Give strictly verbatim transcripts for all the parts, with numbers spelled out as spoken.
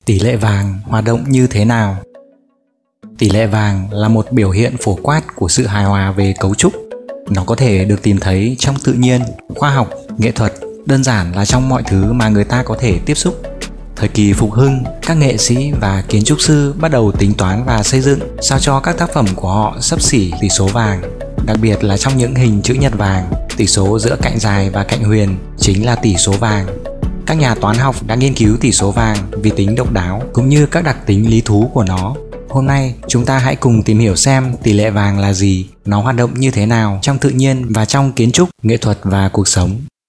Tỷ lệ vàng hoạt động như thế nào? Tỷ lệ vàng là một biểu hiện phổ quát của sự hài hòa về cấu trúc. Nó có thể được tìm thấy trong tự nhiên, khoa học, nghệ thuật, đơn giản là trong mọi thứ mà người ta có thể tiếp xúc. Thời kỳ phục hưng, các nghệ sĩ và kiến trúc sư bắt đầu tính toán và xây dựng sao cho các tác phẩm của họ xấp xỉ tỷ số vàng. Đặc biệt là trong những hình chữ nhật vàng, tỷ số giữa cạnh dài và cạnh huyền chính là tỷ số vàng. Các nhà toán học đã nghiên cứu tỷ số vàng vì tính độc đáo cũng như các đặc tính lý thú của nó. Hôm nay, chúng ta hãy cùng tìm hiểu xem tỷ lệ vàng là gì, nó hoạt động như thế nào trong tự nhiên và trong kiến trúc, nghệ thuật và cuộc sống.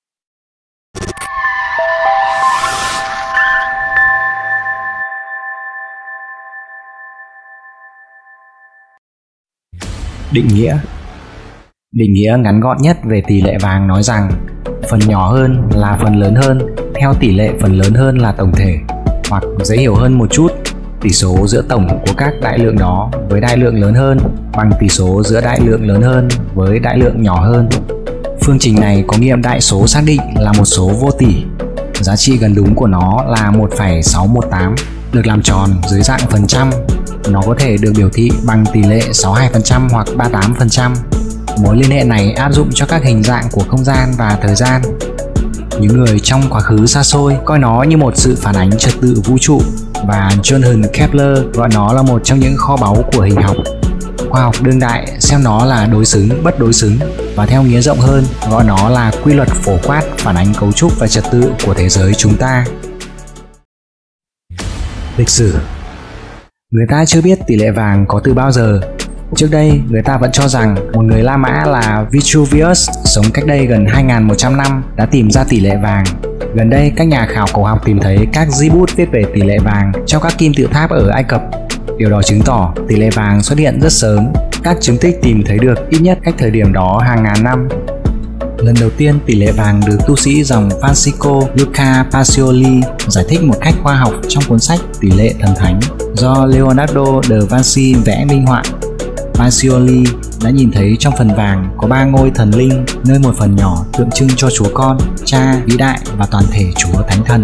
Định nghĩa. Định nghĩa ngắn gọn nhất về tỷ lệ vàng nói rằng phần nhỏ hơn là phần lớn hơn theo tỷ lệ phần lớn hơn là tổng thể, hoặc dễ hiểu hơn một chút, tỷ số giữa tổng của các đại lượng đó với đại lượng lớn hơn bằng tỷ số giữa đại lượng lớn hơn với đại lượng nhỏ hơn. Phương trình này có nghiệm đại số xác định là một số vô tỷ. Giá trị gần đúng của nó là một phẩy sáu một tám, được làm tròn dưới dạng phần trăm. Nó có thể được biểu thị bằng tỷ lệ sáu mươi hai phần trăm hoặc ba mươi tám phần trăm. Mối liên hệ này áp dụng cho các hình dạng của không gian và thời gian. Những người trong quá khứ xa xôi coi nó như một sự phản ánh trật tự vũ trụ, và Johann Kepler gọi nó là một trong những kho báu của hình học. Khoa học đương đại xem nó là đối xứng bất đối xứng, và theo nghĩa rộng hơn gọi nó là quy luật phổ quát phản ánh cấu trúc và trật tự của thế giới chúng ta. Lịch sử. Người ta chưa biết tỷ lệ vàng có từ bao giờ. Trước đây, người ta vẫn cho rằng một người La Mã là Vitruvius sống cách đây gần hai nghìn một trăm năm đã tìm ra tỷ lệ vàng. Gần đây, các nhà khảo cổ học tìm thấy các di bút viết về tỷ lệ vàng trong các kim tự tháp ở Ai Cập. Điều đó chứng tỏ tỷ lệ vàng xuất hiện rất sớm. Các chứng tích tìm thấy được ít nhất cách thời điểm đó hàng ngàn năm. Lần đầu tiên tỷ lệ vàng được tu sĩ dòng Francisco Luca Pacioli giải thích một cách khoa học trong cuốn sách Tỷ lệ thần thánh do Leonardo da Vinci vẽ minh họa. Pacioli đã nhìn thấy trong phần vàng có ba ngôi thần linh, nơi một phần nhỏ tượng trưng cho Chúa Con, Cha vĩ đại và toàn thể Chúa Thánh Thần.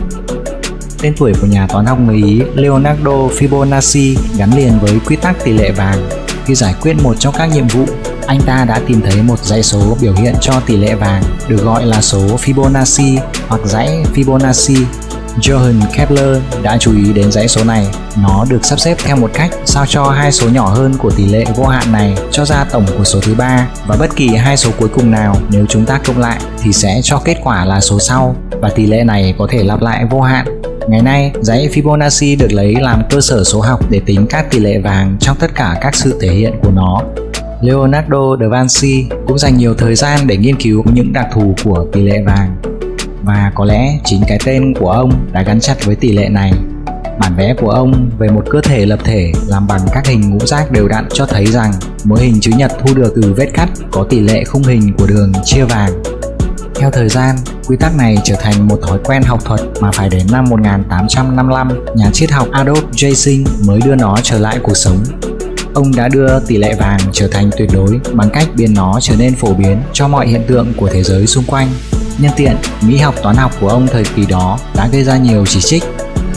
Tên tuổi của nhà toán học người Ý Leonardo Fibonacci gắn liền với quy tắc tỷ lệ vàng. Khi giải quyết một trong các nhiệm vụ, anh ta đã tìm thấy một dãy số biểu hiện cho tỷ lệ vàng, được gọi là số Fibonacci hoặc dãy Fibonacci. Johann Kepler đã chú ý đến dãy số này. Nó được sắp xếp theo một cách sao cho hai số nhỏ hơn của tỷ lệ vô hạn này cho ra tổng của số thứ ba, và bất kỳ hai số cuối cùng nào nếu chúng ta cộng lại thì sẽ cho kết quả là số sau, và tỷ lệ này có thể lặp lại vô hạn. Ngày nay, dãy Fibonacci được lấy làm cơ sở số học để tính các tỷ lệ vàng trong tất cả các sự thể hiện của nó. Leonardo da Vinci cũng dành nhiều thời gian để nghiên cứu những đặc thù của tỷ lệ vàng, và có lẽ chính cái tên của ông đã gắn chặt với tỷ lệ này. Bản vẽ của ông về một cơ thể lập thể làm bằng các hình ngũ giác đều đặn cho thấy rằng mỗi hình chữ nhật thu được từ vết cắt có tỷ lệ khung hình của đường chia vàng. Theo thời gian, quy tắc này trở thành một thói quen học thuật mà phải đến năm một nghìn tám trăm năm mươi lăm, nhà triết học Adolf Jacing mới đưa nó trở lại cuộc sống. Ông đã đưa tỷ lệ vàng trở thành tuyệt đối bằng cách biến nó trở nên phổ biến cho mọi hiện tượng của thế giới xung quanh. Nhân tiện, mỹ học toán học của ông thời kỳ đó đã gây ra nhiều chỉ trích.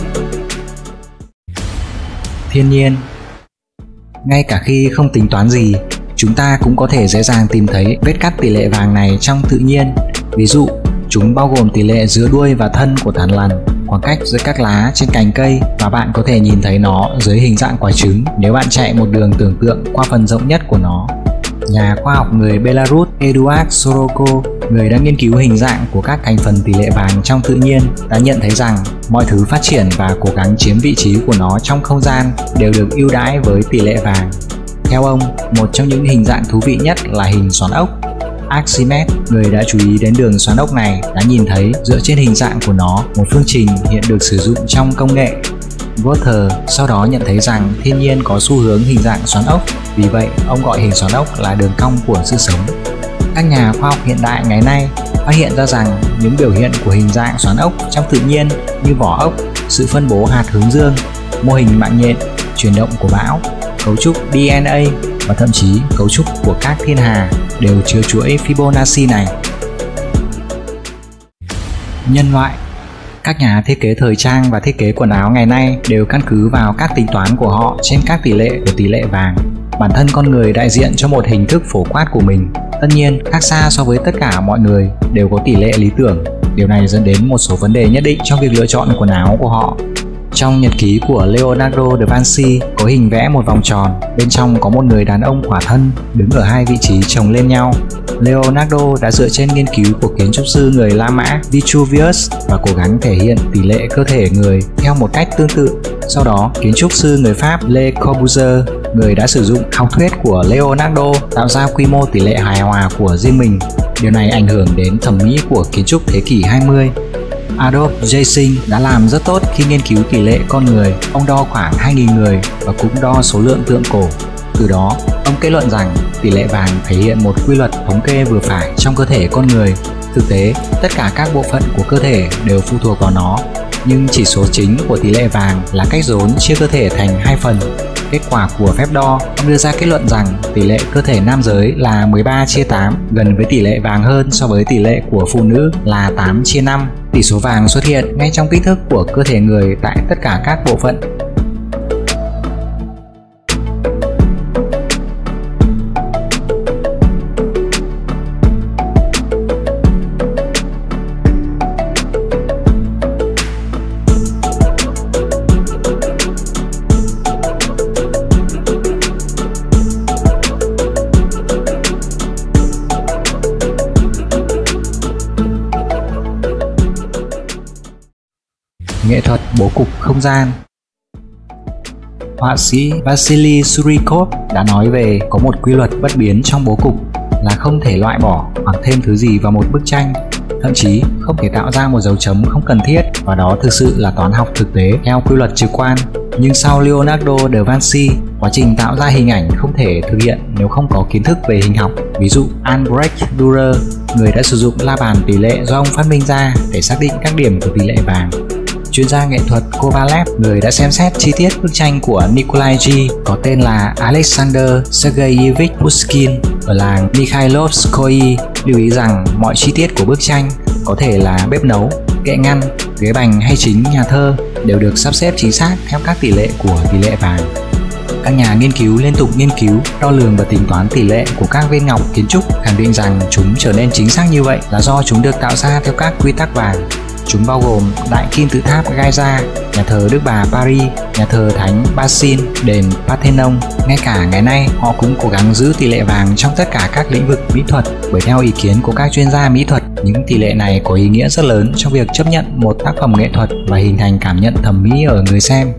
Thiên nhiên. Ngay cả khi không tính toán gì, chúng ta cũng có thể dễ dàng tìm thấy vết cắt tỷ lệ vàng này trong tự nhiên. Ví dụ, chúng bao gồm tỷ lệ giữa đuôi và thân của thằn lằn, khoảng cách giữa các lá trên cành cây, và bạn có thể nhìn thấy nó dưới hình dạng quả trứng nếu bạn chạy một đường tưởng tượng qua phần rộng nhất của nó. Nhà khoa học người Belarus Eduard Soroko, người đã nghiên cứu hình dạng của các thành phần tỷ lệ vàng trong tự nhiên, đã nhận thấy rằng mọi thứ phát triển và cố gắng chiếm vị trí của nó trong không gian đều được ưu đãi với tỷ lệ vàng. Theo ông, một trong những hình dạng thú vị nhất là hình xoắn ốc. Archimedes, người đã chú ý đến đường xoắn ốc này, đã nhìn thấy dựa trên hình dạng của nó một phương trình hiện được sử dụng trong công nghệ. Voltaire sau đó nhận thấy rằng thiên nhiên có xu hướng hình dạng xoắn ốc, vì vậy ông gọi hình xoắn ốc là đường cong của sự sống. Các nhà khoa học hiện đại ngày nay phát hiện ra rằng những biểu hiện của hình dạng xoắn ốc trong tự nhiên như vỏ ốc, sự phân bố hạt hướng dương, mô hình mạng nhện, chuyển động của bão, cấu trúc đê en a và thậm chí cấu trúc của các thiên hà đều chứa chuỗi Fibonacci này. Nhân loại. Các nhà thiết kế thời trang và thiết kế quần áo ngày nay đều căn cứ vào các tính toán của họ trên các tỷ lệ của tỷ lệ vàng. Bản thân con người đại diện cho một hình thức phổ quát của mình. Tất nhiên, khác xa so với tất cả mọi người đều có tỷ lệ lý tưởng. Điều này dẫn đến một số vấn đề nhất định trong việc lựa chọn quần áo của họ. Trong nhật ký của Leonardo da Vinci có hình vẽ một vòng tròn, bên trong có một người đàn ông khỏa thân đứng ở hai vị trí chồng lên nhau. Leonardo đã dựa trên nghiên cứu của kiến trúc sư người La Mã Vitruvius và cố gắng thể hiện tỷ lệ cơ thể người theo một cách tương tự. Sau đó, kiến trúc sư người Pháp Le Corbusier, người đã sử dụng học thuyết của Leonardo tạo ra quy mô tỷ lệ hài hòa của riêng mình. Điều này ảnh hưởng đến thẩm mỹ của kiến trúc thế kỷ hai mươi. Adolf Jacing đã làm rất tốt khi nghiên cứu tỷ lệ con người. Ông đo khoảng hai nghìn người và cũng đo số lượng tượng cổ. Từ đó, ông kết luận rằng tỷ lệ vàng thể hiện một quy luật thống kê vừa phải trong cơ thể con người. Thực tế, tất cả các bộ phận của cơ thể đều phụ thuộc vào nó, nhưng chỉ số chính của tỷ lệ vàng là cách rốn chia cơ thể thành hai phần. Kết quả của phép đo, ông đưa ra kết luận rằng tỷ lệ cơ thể nam giới là mười ba chia tám, gần với tỷ lệ vàng hơn so với tỷ lệ của phụ nữ là tám chia năm. Tỷ số vàng xuất hiện ngay trong kích thước của cơ thể người tại tất cả các bộ phận. Nghệ thuật bố cục không gian. Họa sĩ Vasily Surikov đã nói về có một quy luật bất biến trong bố cục là không thể loại bỏ hoặc thêm thứ gì vào một bức tranh, thậm chí không thể tạo ra một dấu chấm không cần thiết, và đó thực sự là toán học thực tế theo quy luật trực quan. Nhưng sau Leonardo da Vinci, quá trình tạo ra hình ảnh không thể thực hiện nếu không có kiến thức về hình học. Ví dụ Albrecht Dürer, người đã sử dụng la bàn tỷ lệ do ông phát minh ra để xác định các điểm của tỷ lệ vàng. Chuyên gia nghệ thuật Kovalev, người đã xem xét chi tiết bức tranh của Nikolai G có tên là Alexander Sergeyevich Pushkin ở làng Mikhailovskoye, lưu ý rằng mọi chi tiết của bức tranh, có thể là bếp nấu, kệ ngăn, ghế bành hay chính nhà thơ, đều được sắp xếp chính xác theo các tỷ lệ của tỷ lệ vàng. Các nhà nghiên cứu liên tục nghiên cứu, đo lường và tính toán tỷ lệ của các viên ngọc kiến trúc, khẳng định rằng chúng trở nên chính xác như vậy là do chúng được tạo ra theo các quy tắc vàng. Chúng bao gồm Đại Kim Tự Tháp Giza, nhà thờ Đức Bà Paris, nhà thờ Thánh Basin, đền Parthenon. Ngay cả ngày nay, họ cũng cố gắng giữ tỷ lệ vàng trong tất cả các lĩnh vực mỹ thuật, bởi theo ý kiến của các chuyên gia mỹ thuật, những tỷ lệ này có ý nghĩa rất lớn trong việc chấp nhận một tác phẩm nghệ thuật và hình thành cảm nhận thẩm mỹ ở người xem.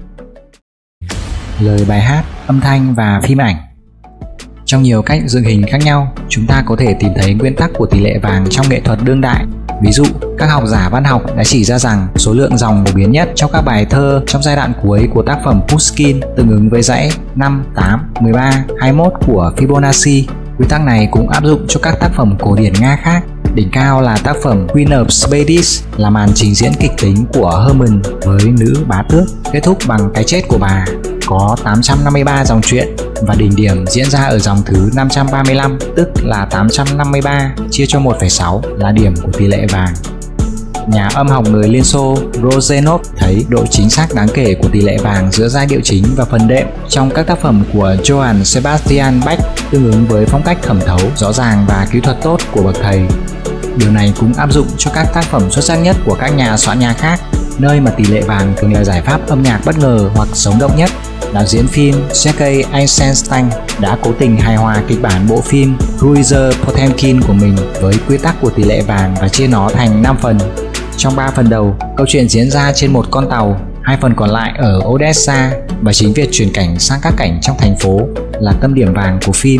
Lời bài hát, âm thanh và phim ảnh. Trong nhiều cách dựng hình khác nhau, chúng ta có thể tìm thấy nguyên tắc của tỷ lệ vàng trong nghệ thuật đương đại. Ví dụ, các học giả văn học đã chỉ ra rằng số lượng dòng phổ biến nhất trong các bài thơ trong giai đoạn cuối của tác phẩm Pushkin tương ứng với dãy năm, tám, mười ba, hai mươi mốt của Fibonacci. Quy tắc này cũng áp dụng cho các tác phẩm cổ điển Nga khác. Đỉnh cao là tác phẩm Queen of Spades, là màn trình diễn kịch tính của Hermann với nữ bá tước, kết thúc bằng cái chết của bà, có tám trăm năm mươi ba dòng truyện, và đỉnh điểm diễn ra ở dòng thứ năm trăm ba mươi lăm, tức là tám trăm năm mươi ba chia cho một phẩy sáu là điểm của tỷ lệ vàng. Nhà âm học người Liên Xô Rozhenov thấy độ chính xác đáng kể của tỷ lệ vàng giữa giai điệu chính và phần đệm trong các tác phẩm của Johann Sebastian Bach tương ứng với phong cách thẩm thấu rõ ràng và kỹ thuật tốt của bậc thầy. Điều này cũng áp dụng cho các tác phẩm xuất sắc nhất của các nhà soạn nhạc khác, nơi mà tỷ lệ vàng thường là giải pháp âm nhạc bất ngờ hoặc sống động nhất. Đạo diễn phim Sergei Eisenstein đã cố tình hài hòa kịch bản bộ phim Cruiser Potemkin của mình với quy tắc của tỷ lệ vàng và chia nó thành năm phần. Trong ba phần đầu, câu chuyện diễn ra trên một con tàu, hai phần còn lại ở Odessa, và chính việc chuyển cảnh sang các cảnh trong thành phố là tâm điểm vàng của phim.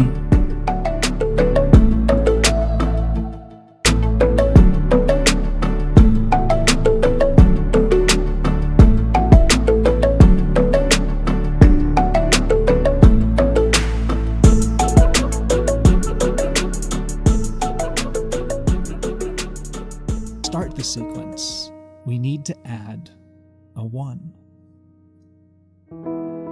Start the sequence. We need to add a one.